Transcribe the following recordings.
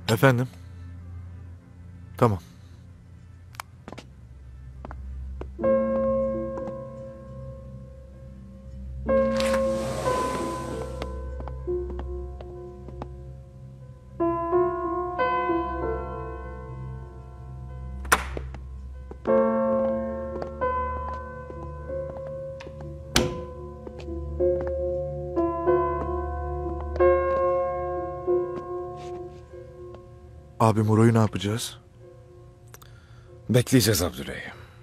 Efendim? Tamam. Abi Muro'yu ne yapacağız? Bekleyeceğiz Abdüley.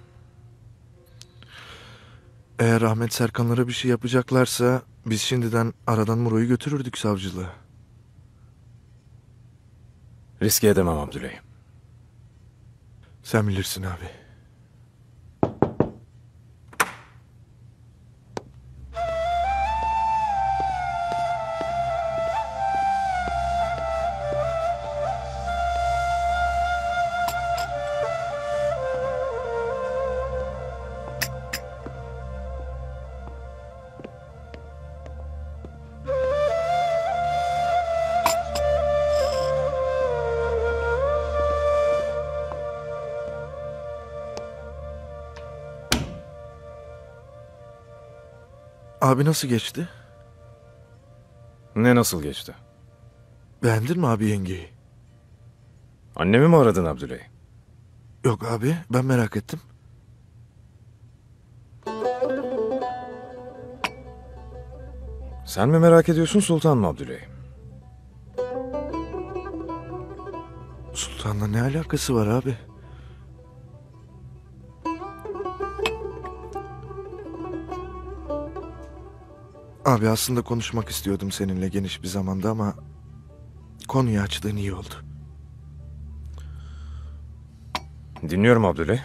Eğer Ahmet Serkanlara bir şey yapacaklarsa biz şimdiden aradan Muro'yu götürürdük savcılığa. Riske edemem Abdüley. Sen bilirsin abi. Abi nasıl geçti? Ne nasıl geçti? Beğendin mi abi yengeyi? Annemi mi aradın Abdüley? Yok abi, ben merak ettim. Sen mi merak ediyorsun Sultan mı Abdüley? Sultan'la ne alakası var abi? Abi aslında konuşmak istiyordum seninle geniş bir zamanda ama konuyu açtığın iyi oldu. Dinliyorum Abdüley.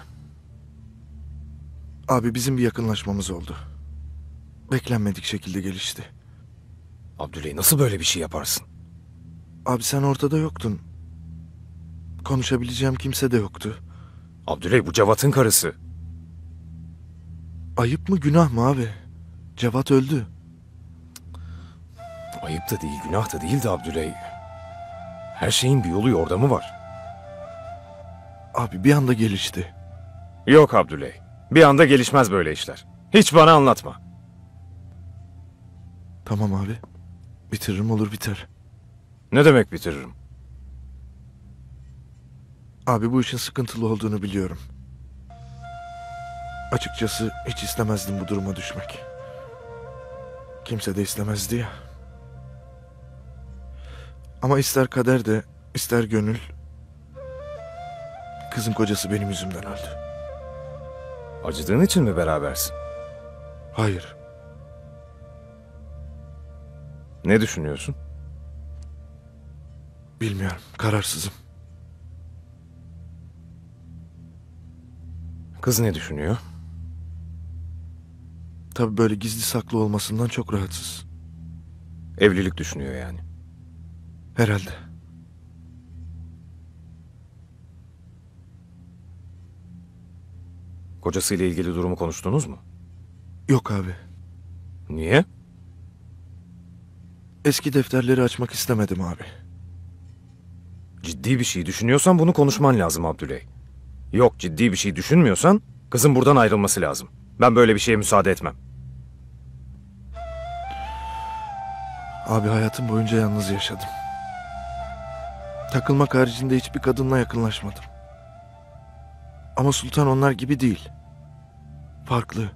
Abi bizim bir yakınlaşmamız oldu. Beklenmedik şekilde gelişti. Abdüley nasıl böyle bir şey yaparsın? Abi sen ortada yoktun. Konuşabileceğim kimse de yoktu. Abdüley bu Cevat'ın karısı. Ayıp mı günah mı abi? Cevat öldü. Ayıp da değil, günah da değil de Abdüley. Her şeyin bir yolu yordamı var. Abi bir anda gelişti. Yok Abdüley. Bir anda gelişmez böyle işler. Hiç bana anlatma. Tamam abi. Bitiririm olur biter. Ne demek bitiririm? Abi bu işin sıkıntılı olduğunu biliyorum. Açıkçası hiç istemezdim bu duruma düşmek. Kimse de istemezdi ya. Ama ister kader de ister gönül, kızın kocası benim yüzümden öldü. Acıdığın için mi berabersin? Hayır. Ne düşünüyorsun? Bilmiyorum. Kararsızım. Kız ne düşünüyor? Tabii böyle gizli saklı olmasından çok rahatsız. Evlilik düşünüyor yani. Herhalde. Kocasıyla ilgili durumu konuştunuz mu? Yok abi. Niye? Eski defterleri açmak istemedim abi. Ciddi bir şey düşünüyorsan bunu konuşman lazım Abdüley. Yok ciddi bir şey düşünmüyorsan kızın buradan ayrılması lazım. Ben böyle bir şeye müsaade etmem. Abi hayatım boyunca yalnız yaşadım. Takılmak haricinde hiçbir kadınla yakınlaşmadım. Ama Sultan onlar gibi değil. Farklı.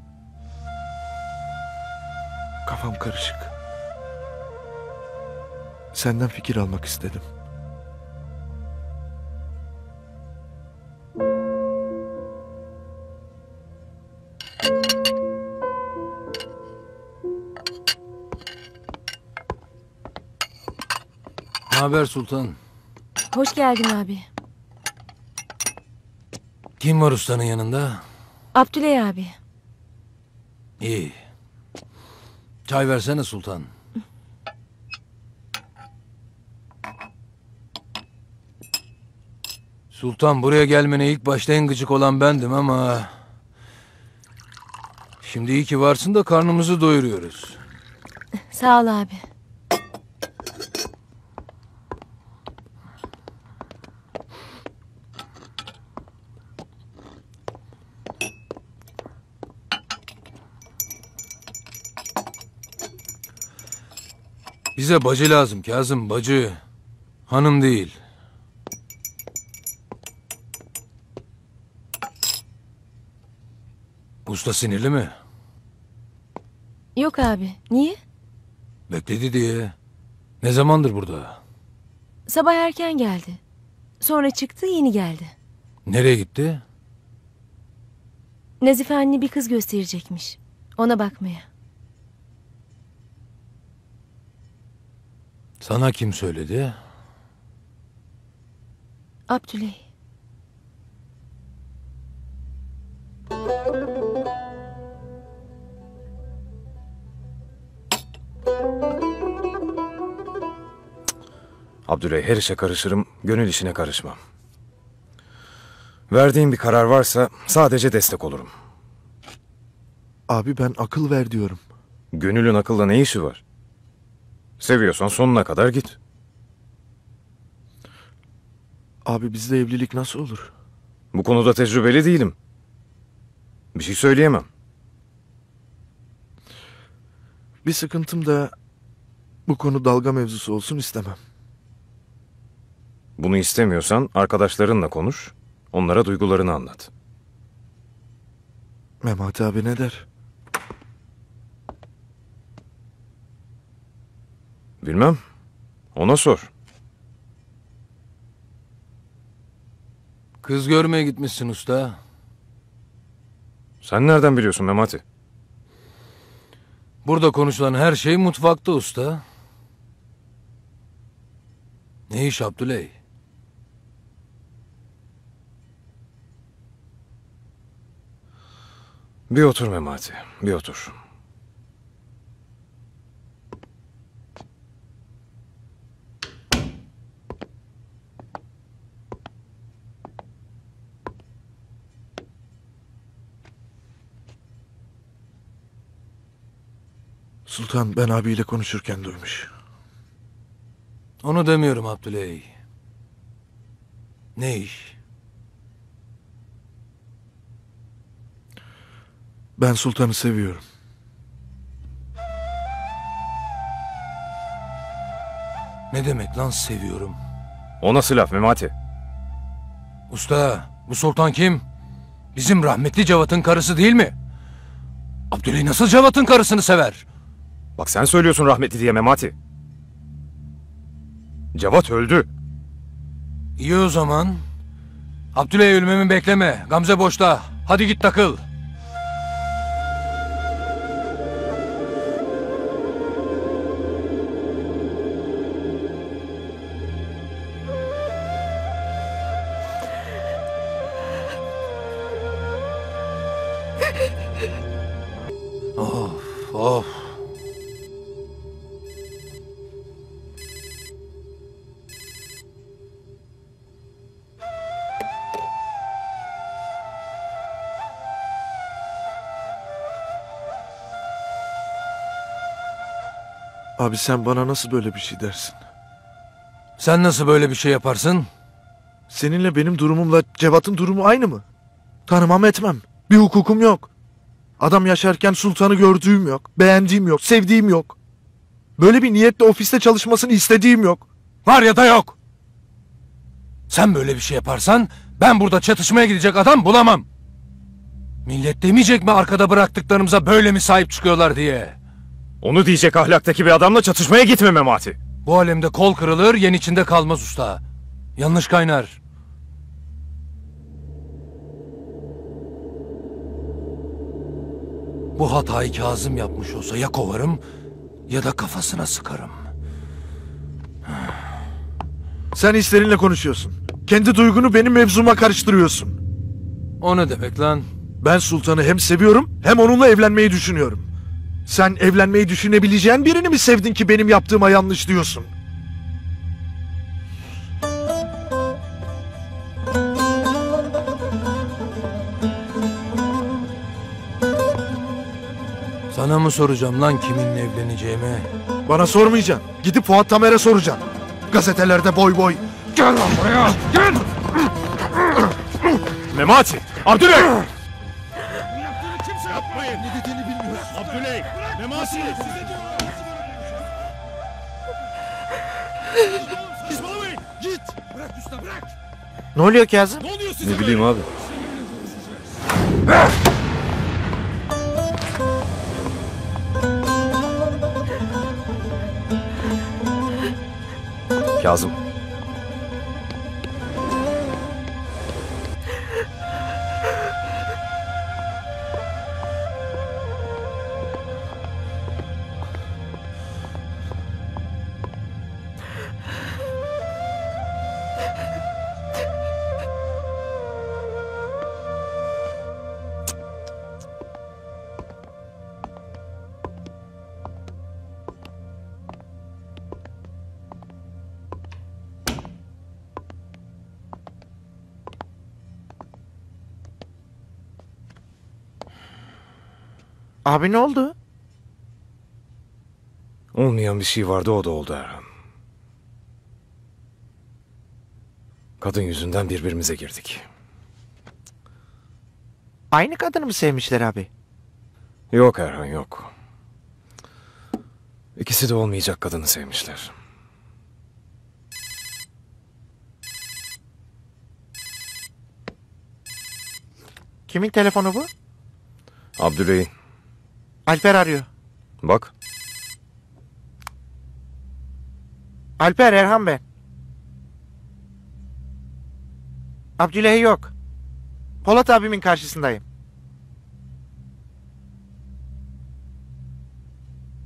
Kafam karışık. Senden fikir almak istedim. Ne haber Sultan? Hoş geldin abi. Kim var ustanın yanında? Abdüley abi. İyi. Çay versene Sultan. Sultan buraya gelmene ilk başta en gıcık olan bendim ama... Şimdi iyi ki varsın da karnımızı doyuruyoruz. Sağ ol abi. Bize bacı lazım Kazım, bacı. Hanım değil. Usta sinirli mi? Yok abi. Niye? Bekledi diye. Ne zamandır burada? Sabah erken geldi. Sonra çıktı yeni geldi. Nereye gitti? Nazife anne bir kız gösterecekmiş. Ona bakmaya. Sana kim söyledi? Abdüley. Abdüley, her işe karışırım, gönül işine karışmam. Verdiğin bir karar varsa sadece destek olurum. Abi ben akıl ver diyorum. Gönülün akılla ne işi var? Seviyorsan sonuna kadar git. Abi bizde evlilik nasıl olur? Bu konuda tecrübeli değilim. Bir şey söyleyemem. Bir sıkıntım da bu konu dalga mevzusu olsun istemem. Bunu istemiyorsan arkadaşlarınla konuş, onlara duygularını anlat. Memati abi ne der? Bilmem, ona sor. Kız görmeye gitmişsin usta. Sen nereden biliyorsun Memati? Burada konuşulan her şey mutfakta usta. Ne iş Abdüley? Bir otur Memati, bir otur. Sultan ben abiyle konuşurken duymuş. Onu demiyorum Abdüley. Ne iş? Ben Sultan'ı seviyorum. Ne demek lan seviyorum? O nasıl laf Memati? Usta, bu sultan kim? Bizim rahmetli Cevat'ın karısı değil mi? Abdüley nasıl Cevat'ın karısını sever? Bak sen söylüyorsun rahmetli diye Memati. Cevat öldü. İyi o zaman. Abdüley ölmemi bekleme. Gamze boşta. Hadi git takıl. Of of. Abi sen bana nasıl böyle bir şey dersin? Sen nasıl böyle bir şey yaparsın? Seninle benim durumumla Cevat'ın durumu aynı mı? Tanımam etmem. Bir hukukum yok. Adam yaşarken Sultan'ı gördüğüm yok. Beğendiğim yok. Sevdiğim yok. Böyle bir niyetle ofiste çalışmasını istediğim yok. Var ya da yok. Sen böyle bir şey yaparsan ben burada çatışmaya gidecek adam bulamam. Millet demeyecek mi arkada bıraktıklarımıza böyle mi sahip çıkıyorlar diye? Onu diyecek ahlaktaki bir adamla çatışmaya gitme Memati. Bu alemde kol kırılır, yen içinde kalmaz usta. Yanlış kaynar. Bu hatayı Kazım yapmış olsa ya kovarım ya da kafasına sıkarım. Sen hislerinle konuşuyorsun. Kendi duygunu benim mevzuma karıştırıyorsun. O ne demek lan? Ben Sultan'ı hem seviyorum hem onunla evlenmeyi düşünüyorum. Sen evlenmeyi düşünebileceğin birini mi sevdin ki benim yaptığıma yanlış diyorsun? Sana mı soracağım lan kiminle evleneceğimi? Bana sormayacaksın. Gidip Fuat Tamer'e soracaksın. Gazetelerde boy boy. Gel lan buraya, gel! Memati! Abdüley! Ne dediğini bilmiyorsun. Abdüley! Memati! Git! Bırak usta bırak! Ne oluyor Kazım? Ne oluyor size Ne bileyim abi. Kazım. Abi ne oldu? Olmayan bir şey vardı, o da oldu Erhan. Kadın yüzünden birbirimize girdik. Aynı kadını mı sevmişler abi? Yok Erhan, yok. İkisi de olmayacak kadını sevmişler. Kimin telefonu bu? Abdüley'in. Alper arıyor. Bak. Alper, Erhan ben. Abdüley yok. Polat abimin karşısındayım.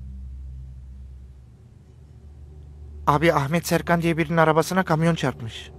Abi Ahmet Serkan diye birinin arabasına kamyon çarpmış.